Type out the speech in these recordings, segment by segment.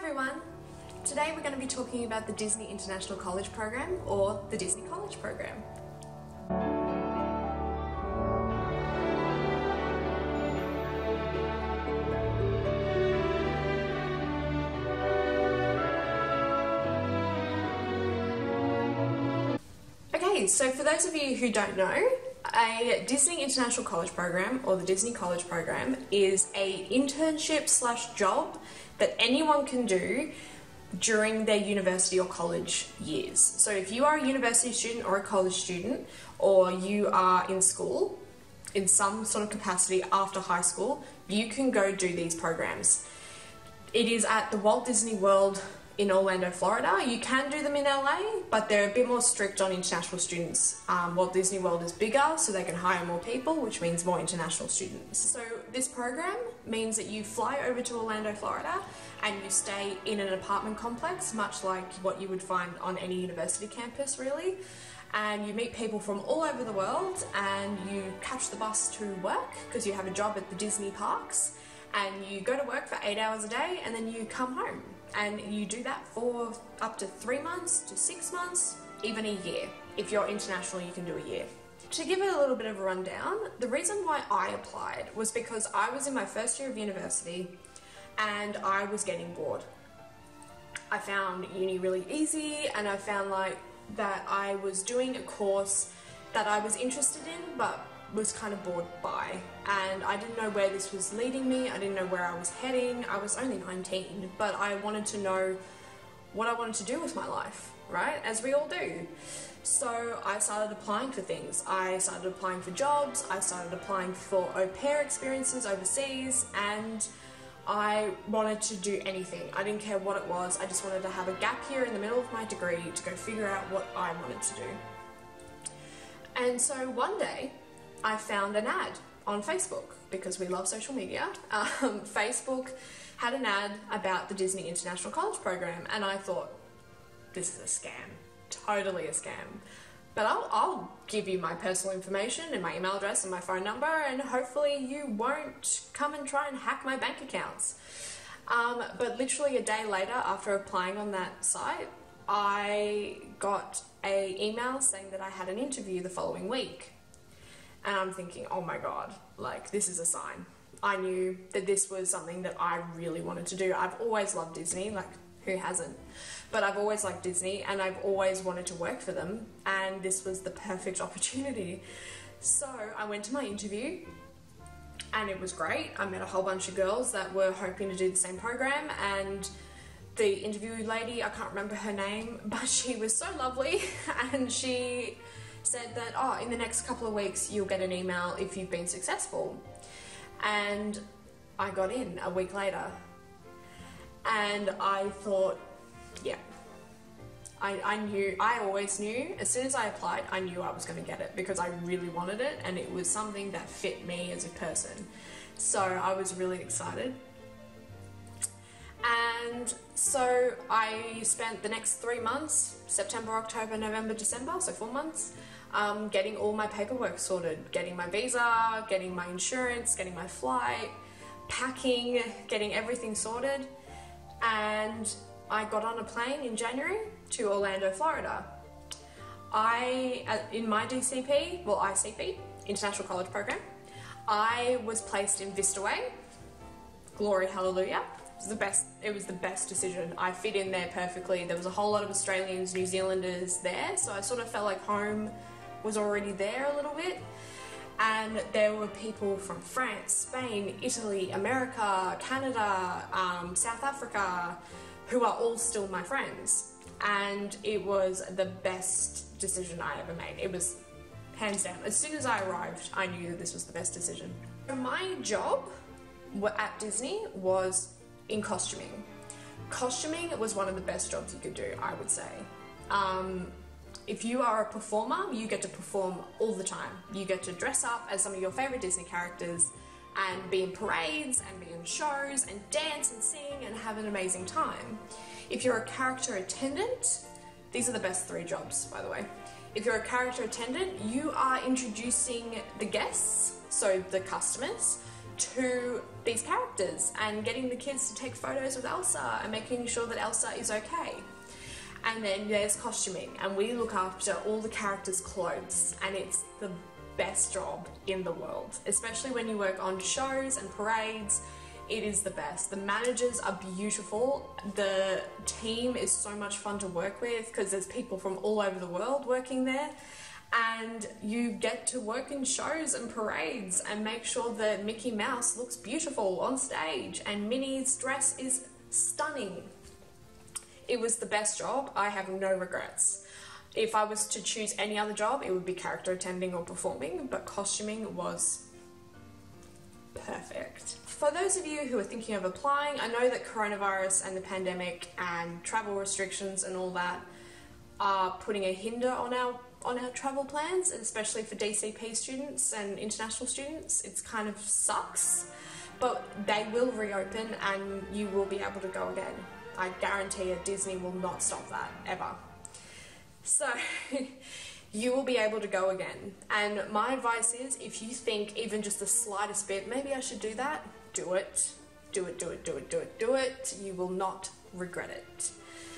everyone! Today we're going to be talking about the Disney International College Program, or the Disney College Program. Okay, so for those of you who don't know, a Disney International College Program, or the Disney College Program, is a internship/job that anyone can do during their university or college years. So if you are a university student or a college student, or you are in school in some sort of capacity after high school, you can go do these programs. It is at the Walt Disney World in Orlando, Florida. You can do them in LA, but they're a bit more strict on international students. Walt Disney World is bigger, so they can hire more people, which means more international students. So this program means that you fly over to Orlando, Florida, and you stay in an apartment complex, much like what you would find on any university campus, really. And you meet people from all over the world, and you catch the bus to work, because you have a job at the Disney parks, and you go to work for 8 hours a day, and then you come home. And you do that for up to 3 months to 6 months, even a year. If you're international, you can do a year. To give it a little bit of a rundown, the reason why I applied was because I was in my first year of university and I was getting bored. I found uni really easy, and I found that I was doing a course that I was interested in but was kind of bored by, and I didn't know where this was leading me. I didn't know where I was heading. I was only 19, but I wanted to know what I wanted to do with my life, right? As we all do. So I started applying for things. I started applying for jobs, I started applying for au pair experiences overseas, and I wanted to do anything. I didn't care what it was. I just wanted to have a gap year in the middle of my degree to go figure out what I wanted to do. And so one day, I found an ad on Facebook, because we love social media. Facebook had an ad about the Disney International College Program, and I thought, this is a scam, totally a scam. But I'll give you my personal information and my email address and my phone number, and hopefully you won't come and try and hack my bank accounts. But literally a day later, after applying on that site, I got an email saying that I had an interview the following week. And I'm thinking, oh my god, this is a sign. I knew that this was something that I really wanted to do. I've always loved Disney, who hasn't? But I've always liked Disney, and I've always wanted to work for them, and this was the perfect opportunity. So I went to my interview, and it was great. I met a whole bunch of girls that were hoping to do the same program, and the interview lady, I can't remember her name, but she was so lovely, and she said that, oh, in the next couple of weeks you'll get an email if you've been successful. And I got in a week later, and I thought, yeah, I always knew, as soon as I applied, I knew I was going to get it, because I really wanted it, and it was something that fit me as a person. So I was really excited. And so I spent the next 3 months, September, October, November, December, so 4 months, getting all my paperwork sorted, getting my visa, getting my insurance, getting my flight, packing, getting everything sorted. And I got on a plane in January to Orlando, Florida. In my DCP, well, ICP, International College Program, I was placed in Vista Way. Glory, hallelujah. It was the best decision. I fit in there perfectly. There was a whole lot of Australians, New Zealanders there, so I sort of felt like home was already there a little bit. And there were people from France, Spain, Italy, America, Canada, South Africa, who are all still my friends. And it was the best decision I ever made. It was hands down. As soon as I arrived, I knew that this was the best decision. So my job at Disney was in costuming. Costuming was one of the best jobs you could do, I would say. If you are a performer, you get to perform all the time. You get to dress up as some of your favorite Disney characters and be in parades and be in shows and dance and sing and have an amazing time. If you're a character attendant, these are the best 3 jobs, by the way. If you're a character attendant, you are introducing the guests, so the customers, to these characters and getting the kids to take photos with Elsa and making sure that Elsa is okay. And then there's costuming, and we look after all the characters' clothes, and it's the best job in the world, especially when you work on shows and parades. It is the best. The managers are beautiful. The team is so much fun to work with because there's people from all over the world working there, and you get to work in shows and parades and make sure that Mickey Mouse looks beautiful on stage and Minnie's dress is stunning. It was the best job. I have no regrets. If I was to choose any other job, it would be character attending or performing, but costuming was perfect. For those of you who are thinking of applying, I know that coronavirus and the pandemic and travel restrictions and all that are putting a hinder on our travel plans, and especially for DCP students and international students. It's kind of sucks, but they will reopen and you will be able to go again. I guarantee you Disney will not stop that, ever. So you will be able to go again. And my advice is, if you think even just the slightest bit, maybe I should do that, do it. Do it, do it, do it, do it, do it. You will not regret it.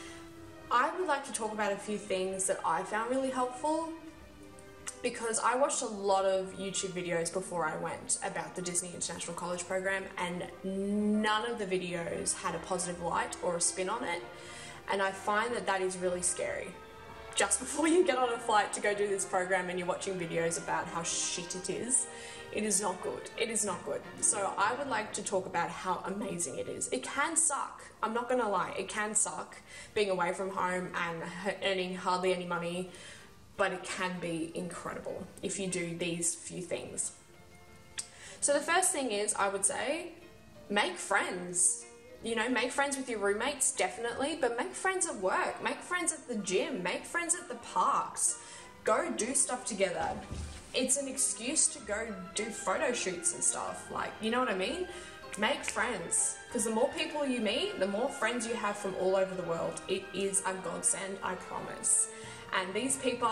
I would like to talk about a few things that I found really helpful, because I watched a lot of YouTube videos before I went about the Disney International College Program, and none of the videos had a positive light or a spin on it, and I find that that is really scary. Just before you get on a flight to go do this program and you're watching videos about how shit it is not good. It is not good. So I would like to talk about how amazing it is. It can suck. I'm not gonna lie, it can suck being away from home and earning hardly any money, but it can be incredible if you do these few things. So the first thing is, I would say, make friends. You know, make friends with your roommates, definitely, but make friends at work, make friends at the gym, make friends at the parks. Go do stuff together. It's an excuse to go do photo shoots and stuff, like, you know what I mean? Make friends, because the more people you meet, the more friends you have from all over the world. It is a godsend, I promise. And these people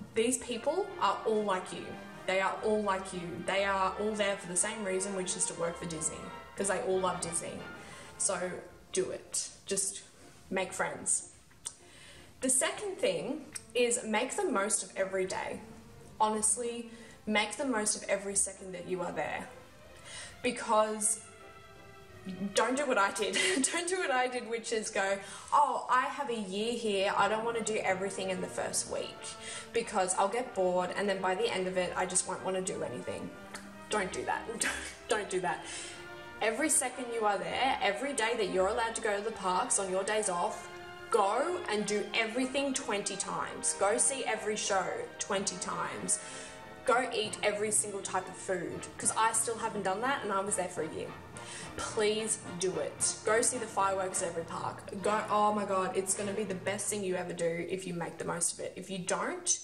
are all like you. They are all like you. They are all there for the same reason, which is to work for Disney, because they all love Disney. So do it. Just make friends. The second thing is make the most of every day. Honestly, make the most of every second that you are there. Because don't do what I did. Don't do what I did, which is go, oh, I have a year here, I don't want to do everything in the first week because I'll get bored, and then by the end of it, I just won't want to do anything. Don't do that. Don't do that. Every second you are there, every day that you're allowed to go to the parks on your days off, go and do everything 20 times. Go see every show 20 times. Go eat every single type of food, because I still haven't done that and I was there for a year. Please do it. Go see the fireworks at every park. Go, oh my god, it's going to be the best thing you ever do if you make the most of it. If you don't,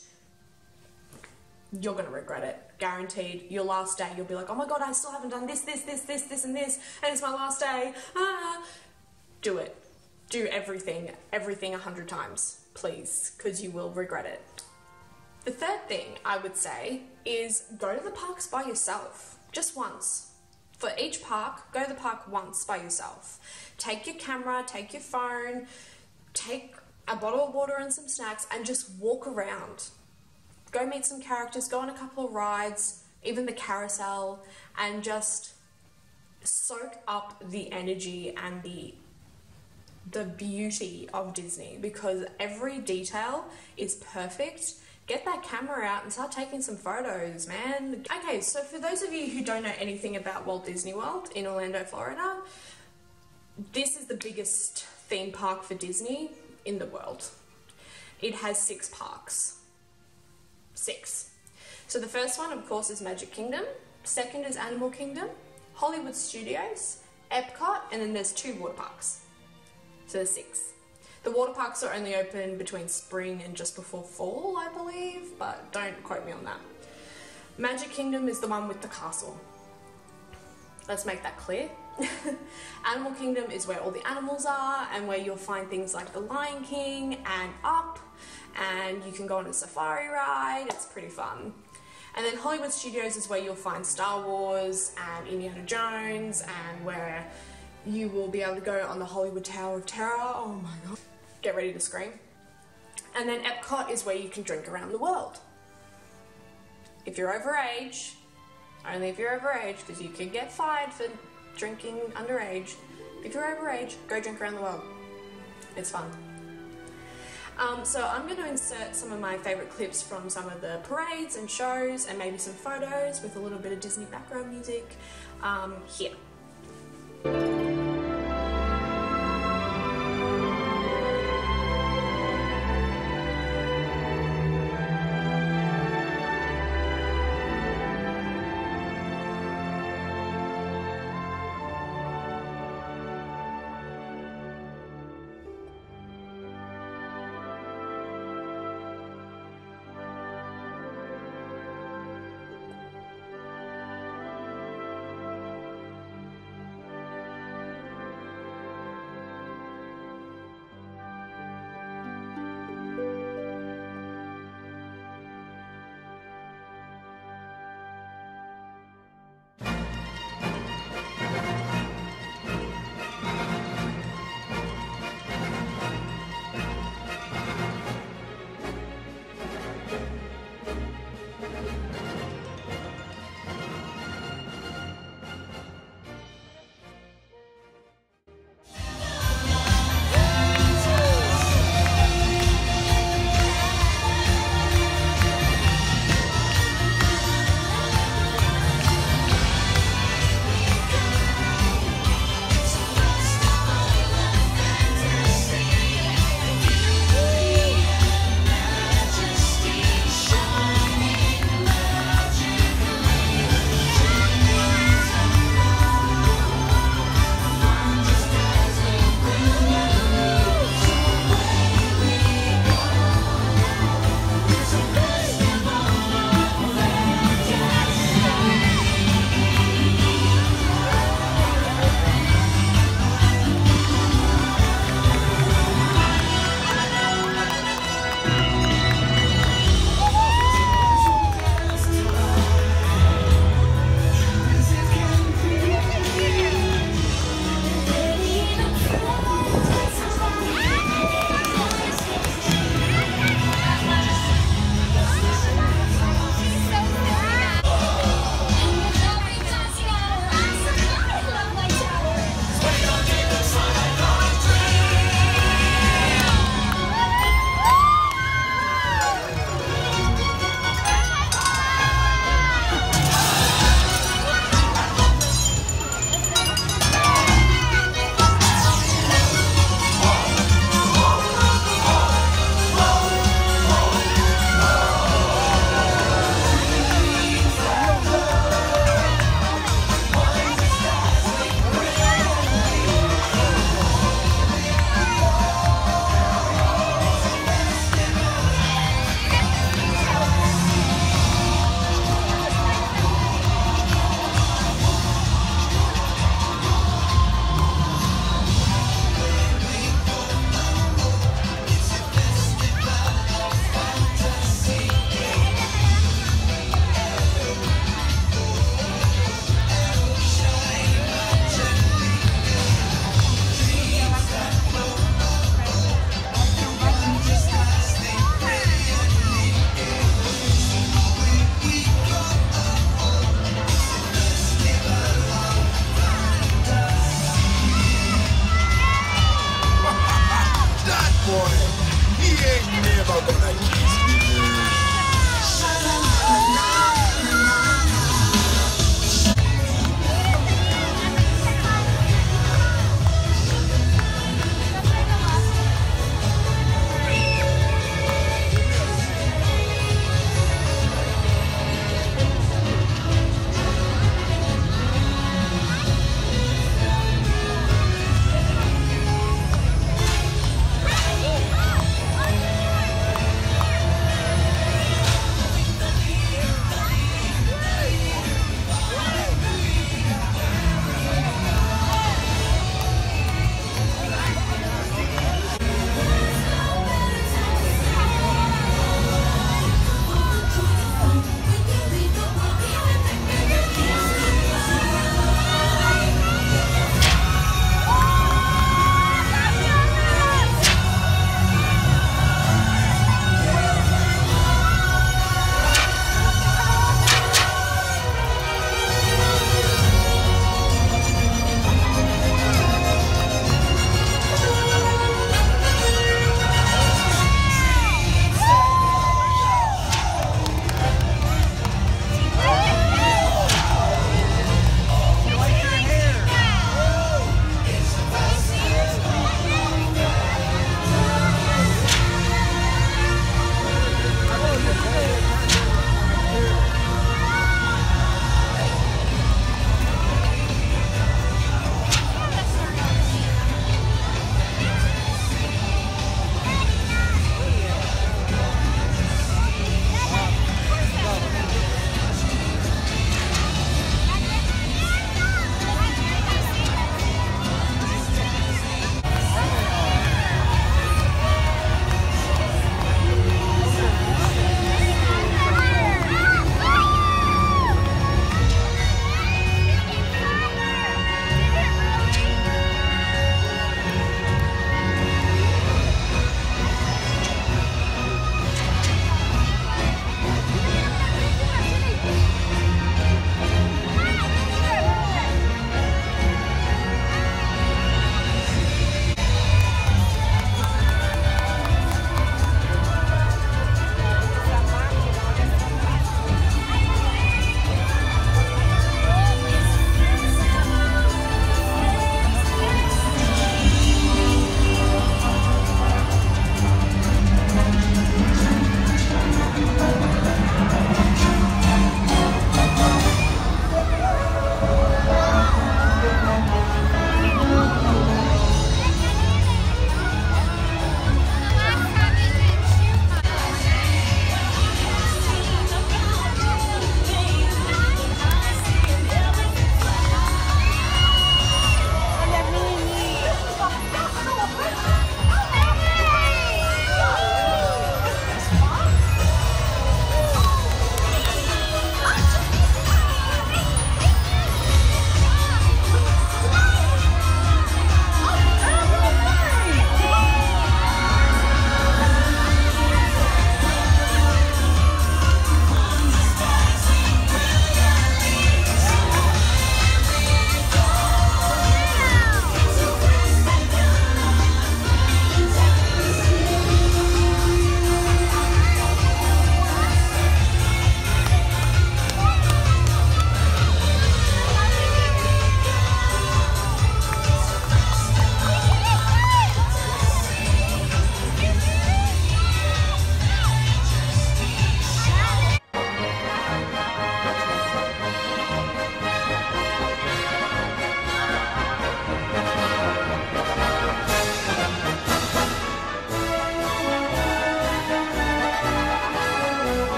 you're going to regret it. Guaranteed. Your last day, you'll be like, oh my god, I still haven't done this, and this, and it's my last day. Ah. Do it. Do everything 100 times, please, because you will regret it. The third thing I would say is go to the parks by yourself, just once. For each park, go to the park once by yourself. Take your camera, take your phone, take a bottle of water and some snacks, and just walk around. Go meet some characters, go on a couple of rides, even the carousel, and just soak up the energy and the beauty of Disney, because every detail is perfect. Get that camera out and start taking some photos, man. Okay, so for those of you who don't know anything about Walt Disney World in Orlando, Florida, this is the biggest theme park for Disney in the world. It has 6 parks. 6. So the first one, of course, is Magic Kingdom. Second is Animal Kingdom, Hollywood Studios, Epcot, and then there's 2 water parks. So there's 6. The water parks are only open between spring and just before fall, I believe, but don't quote me on that. Magic Kingdom is the one with the castle. Let's make that clear. Animal Kingdom is where all the animals are and where you'll find things like the Lion King and Up, and you can go on a safari ride. It's pretty fun. And then Hollywood Studios is where you'll find Star Wars and Indiana Jones, and where you will be able to go on the Hollywood Tower of Terror. Oh my god. Get ready to scream. And then Epcot is where you can drink around the world. If you're overage, only if you're overage, because you could get fined for drinking underage. If you're overage, go drink around the world. It's fun. So I'm going to insert some of my favourite clips from some of the parades and shows, and maybe some photos with a little bit of Disney background music here.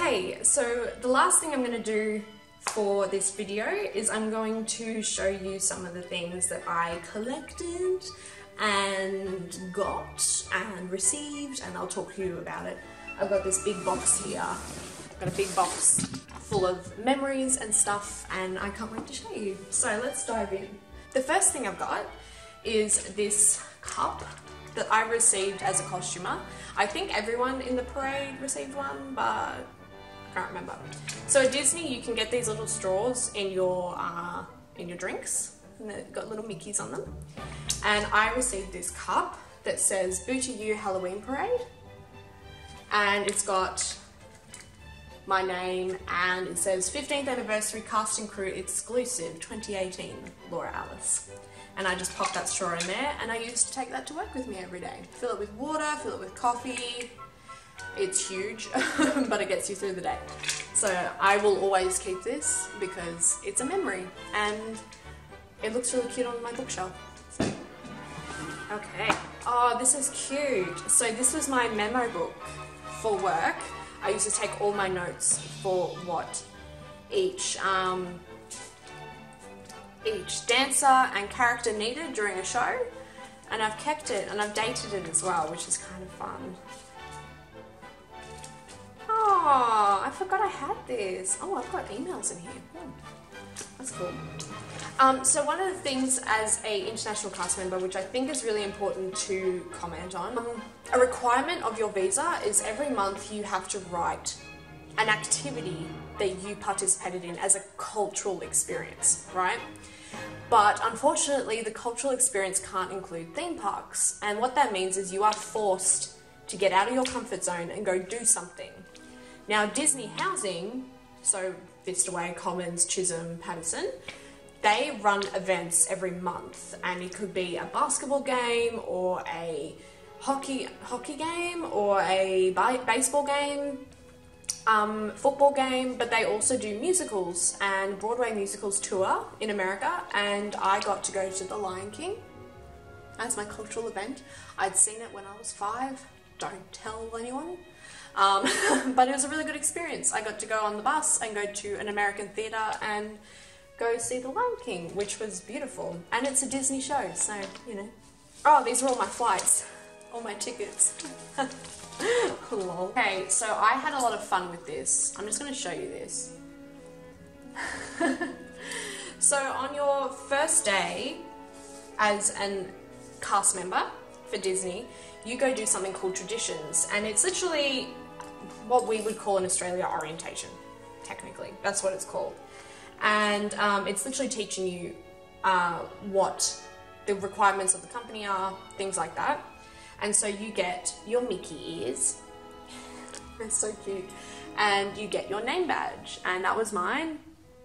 Okay, so the last thing I'm going to do for this video is I'm going to show you some of the things that I collected and got and received, and I'll talk to you about it. I've got this big box here. I've got a big box full of memories and stuff, and I can't wait to show you. So let's dive in. The first thing I've got is this cup that I received as a costumer. I think everyone in the parade received one, but I can't remember. So at Disney, you can get these little straws in your drinks, and they've got little Mickeys on them. And I received this cup that says "Boo to You Halloween Parade," and it's got my name, and it says 15th anniversary cast and crew exclusive 2018 Laura Alice. And I just popped that straw in there, and I used to take that to work with me every day. Fill it with water, fill it with coffee. It's huge, but it gets you through the day. So I will always keep this because it's a memory, and it looks really cute on my bookshelf. So. Okay. Oh, this is cute. So this was my memo book for work. I used to take all my notes for what each dancer and character needed during a show, and I've kept it and I've dated it as well, which is kind of fun. Oh, I forgot I had this. Oh, I've got emails in here. That's cool. So one of the things as a international cast member, which I think is really important to comment on, a requirement of your visa is every month you have to write an activity that you participated in as a cultural experience, right? But unfortunately, the cultural experience can't include theme parks. And what that means is you are forced to get out of your comfort zone and go do something. Now, Disney Housing, so Vista Way, Commons, Chisholm, Patterson, they run events every month, and it could be a basketball game or a hockey game or a baseball game, football game, but they also do musicals and Broadway musicals tour in America, and I got to go to The Lion King as my cultural event. I'd seen it when I was 5, don't tell anyone, but it was a really good experience. I got to go on the bus and go to an American theatre and go see The Lion King, which was beautiful, and it's a Disney show, so, you know. Oh, these are all my flights, all my tickets. Lol. Okay, so I had a lot of fun with this. I'm just going to show you this. So on your first day as a cast member for Disney, you go do something called Traditions, and it's literally what we would call in Australia orientation, technically. That's what it's called. And it's literally teaching you what the requirements of the company are, things like that. And so you get your Mickey ears, they're so cute, and you get your name badge, and that was mine.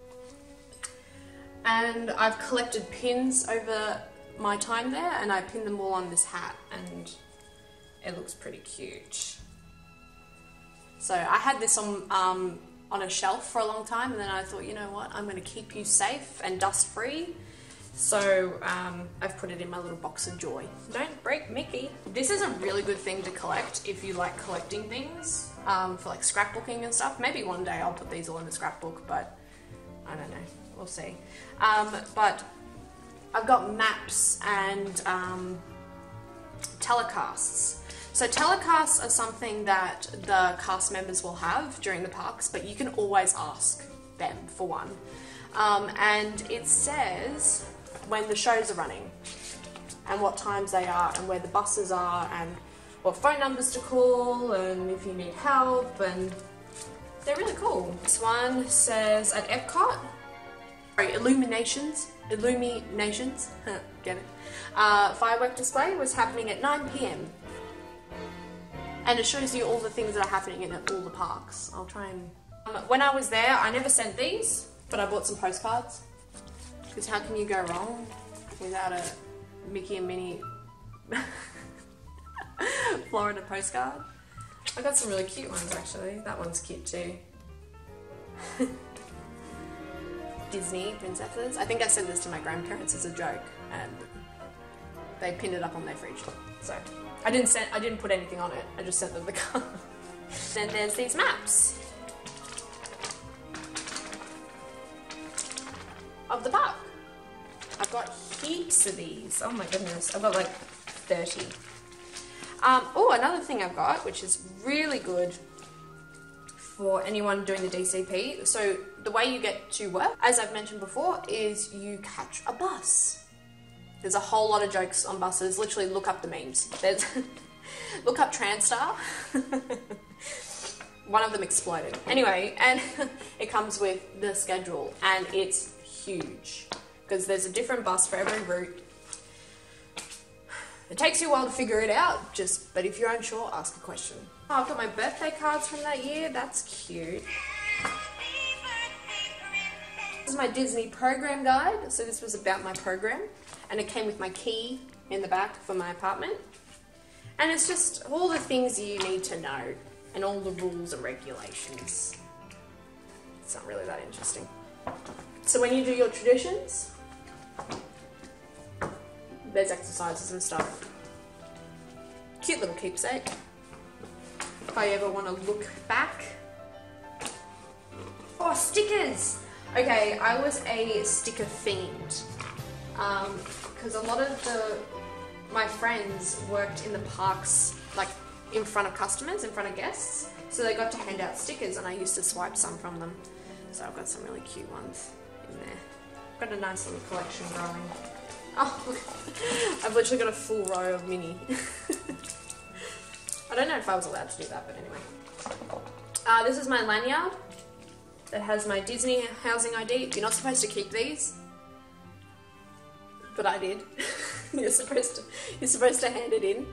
And I've collected pins over my time there, and I pinned them all on this hat, and it looks pretty cute. So I had this on a shelf for a long time, and then I thought, you know what, I'm going to keep you safe and dust free. So I've put it in my little box of joy. Don't break Mickey. This is a really good thing to collect if you like collecting things for like scrapbooking and stuff. Maybe one day I'll put these all in a scrapbook, but I don't know, we'll see. But I've got maps and telecasts. So telecasts are something that the cast members will have during the parks, but you can always ask them for one. And it says when the shows are running and what times they are and where the buses are and what phone numbers to call and if you need help, and they're really cool. This one says at Epcot, sorry, Illuminations, get it? Firework display was happening at 9 PM. And it shows you all the things that are happening in all the parks. I'll try and... when I was there, I never sent these, but I bought some postcards. Because how can you go wrong without a Mickey and Minnie Florida postcard? I got some really cute ones actually. That one's cute too. Disney princesses. I think I said this to my grandparents as a joke, and they pinned it up on their fridge. So I didn't put anything on it. I just sent them the card. Then there's these maps. got heaps of these. Oh my goodness, I've got like 30. Oh, another thing I've got, which is really good for anyone doing the DCP. So the way you get to work, as I've mentioned before, is you catch a bus. There's a whole lot of jokes on buses. Literally look up the memes. There's look up Transtar. One of them exploded. Anyway, and it comes with the schedule, and it's huge because there's a different bus for every route. It takes you a while to figure it out, but if you're unsure, ask a question. Oh, I've got my birthday cards from that year. That's cute. This is my Disney program guide. So this was about my program, and it came with my key in the back for my apartment. And it's just all the things you need to know and all the rules and regulations. It's not really that interesting. So when you do your traditions, there's exercises and stuff. Cute little keepsake. If I ever want to look back. Oh, stickers! Okay, I was a sticker fiend. Because a lot of my friends worked in the parks, like in front of customers, in front of guests. So they got to hand out stickers and I used to swipe some from them. So I've got some really cute ones in there. I've got a nice little collection growing. Oh, look. I've literally got a full row of mini. I don't know if I was allowed to do that, but anyway. This is my lanyard that has my Disney housing ID. You're not supposed to keep these, but I did. You're supposed to hand it in.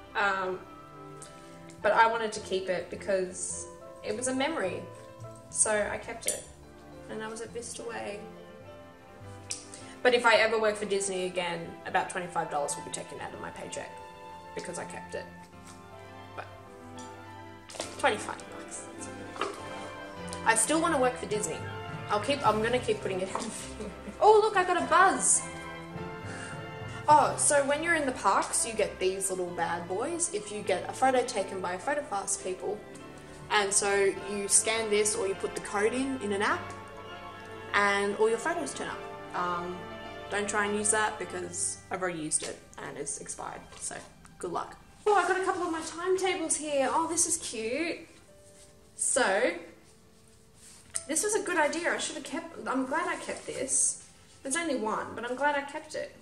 But I wanted to keep it because it was a memory. So I kept it, and I was at Vista Way. But if I ever work for Disney again, about $25 will be taken out of my paycheck because I kept it. But 25 bucks. I still want to work for Disney. I'm gonna keep putting it out. Oh look, I got a buzz. Oh, so when you're in the parks, you get these little bad boys if you get a photo taken by PhotoFast people. And so you scan this or you put the code in an app and all your photos turn up. Don't try and use that because I've already used it and it's expired, so good luck. Oh, I've got a couple of my timetables here. Oh, this is cute. So, this was a good idea. I'm glad I kept this. There's only one, but I'm glad I kept it.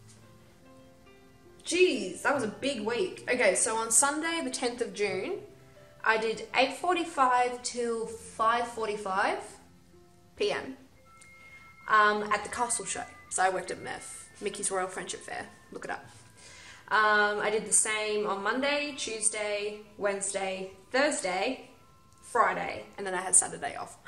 Jeez, that was a big week. Okay, so on Sunday, the 10th of June, I did 8:45 till 5:45 p.m. At the Castle Show. So I worked at MEF, Mickey's Royal Friendship Fair. Look it up. I did the same on Monday, Tuesday, Wednesday, Thursday, Friday, and then I had Saturday off.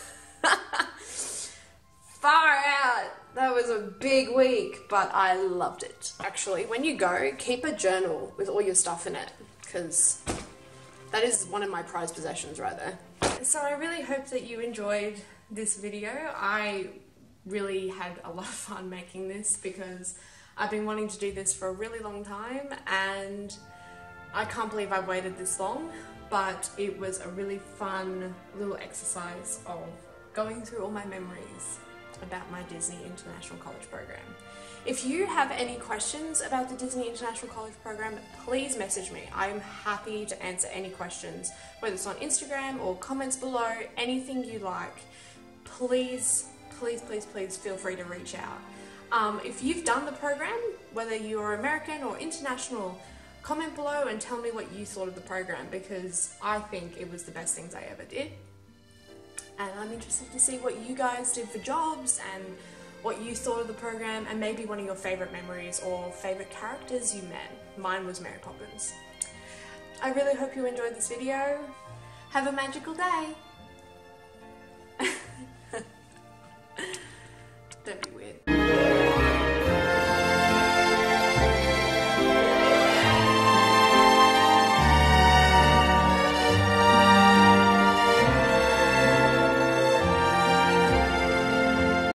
Far out! That was a big week, but I loved it. Actually, when you go, keep a journal with all your stuff in it, because that is one of my prized possessions right there. So I really hope that you enjoyed this video. I really had a lot of fun making this because I've been wanting to do this for a really long time and I can't believe I've waited this long, but it was a really fun little exercise of going through all my memories about my Disney International College program. If you have any questions about the Disney International College program, please message me. I'm happy to answer any questions, whether it's on Instagram or comments below, anything you like. Please feel free to reach out. If you've done the program, whether you're American or international, comment below and tell me what you thought of the program because I think it was the best things I ever did. And I'm interested to see what you guys did for jobs and what you thought of the program and maybe one of your favourite memories or favourite characters you met. Mine was Mary Poppins. I really hope you enjoyed this video. Have a magical day. Don't be weird.